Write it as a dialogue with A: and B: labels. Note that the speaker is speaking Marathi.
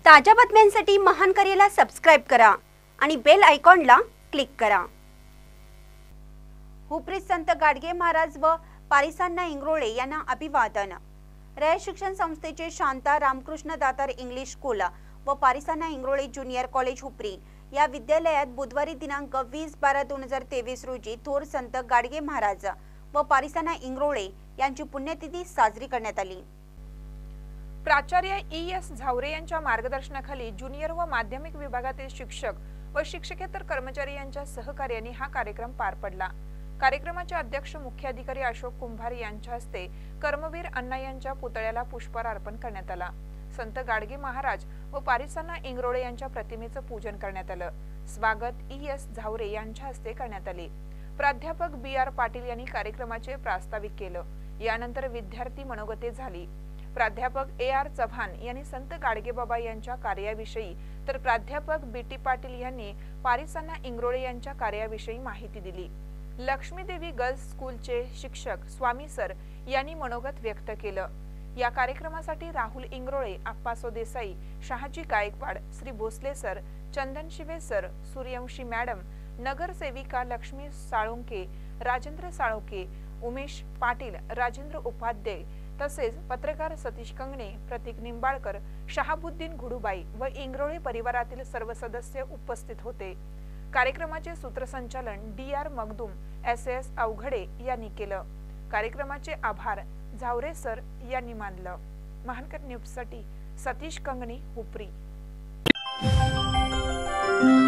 A: ताज्या बातम्यांसाठी महान करेला सबस्क्राइब करा आणि बेल आयकॉनला क्लिक करा। हुपरी संत गाडगे महाराज व पारिसांना इंगरोळे यांना अभिवादन। रयत शिक्षण संस्थेचे शांता रामकृष्ण दातार इंग्लिश स्कूल व पारिसांना इंगरोळे ज्युनियर कॉलेज हुपरी या विद्यालयात बुधवारी दिनांक 20/12/2023 रोजी थोर संत गाडगे महाराज व पारिसांना इंगरोळे यांची पुण्यतिथी साजरी करण्यात आली।
B: प्राचार्य ई.एस. झावरे यांच्या मार्गदर्शनाखाली ज्युनियर व माध्यमिक विभागातील शिक्षक व शिक्षकेतर कर्मचारी यांच्या सहकार्याने हा कार्यक्रम पार पडला। कार्यक्रमाचे अध्यक्ष मुख्याधिकारी अशोक कुंभार यांच्या हस्ते कर्मवीर अण्णा यांच्या पुतळ्याला पुष्पहार अर्पण करण्यात आला। संत गाडगे महाराज व पारिसांना इंगरोळे यांच्या प्रतिमेचे पूजन करण्यात आले। स्वागत ई.एस. झावरे यांच्या हस्ते करण्यात आले। प्राध्यापक बी.आर. पाटील यांनी कार्यक्रमाचे प्रास्ताविक केले। यानंतर विद्यार्थी मनोगते झाली। प्राध्यापक ए.आर. चव्हाण यांनी संत गाडगेबाबा यांच्या कार्याविषयी तर प्राध्यापक बी.टी. पाटील यांनी पारिसांना इंगरोळे यांच्या कार्याविषयी माहिती दिली। लक्ष्मी देवी गर्ल्स स्कूलचे शिक्षक स्वामी सर यांनी मनोगत व्यक्त केले। या कार्यक्रमासाठी Rahul Ingrole, Appaso Desai, Shahaji Gaikwad, Shri Bhosale sir, Chandan Shive sir, Suryavanshi madam, नगरसेविका लक्ष्मी साळुंके, राजेंद्र साळुंके, उमेश पाटील, राजेंद्र उपाध्याय तसेच पत्रकार सतीश कंगणे, प्रतीक निंबाळकर, शहाबुद्दीन घुडूबाई व इंगरोळे परिवारातील सर्व सदस्य उपस्थित होते। कार्यक्रमाचे सूत्रसंचालन डी.आर. मगदूम, एस.एस. अवघडे यांनी केले। कार्यक्रमाचे आभार झावरे सर यांनी मानले। महानकर न्यूजसाठी सतीश कंगणे, हुपरी।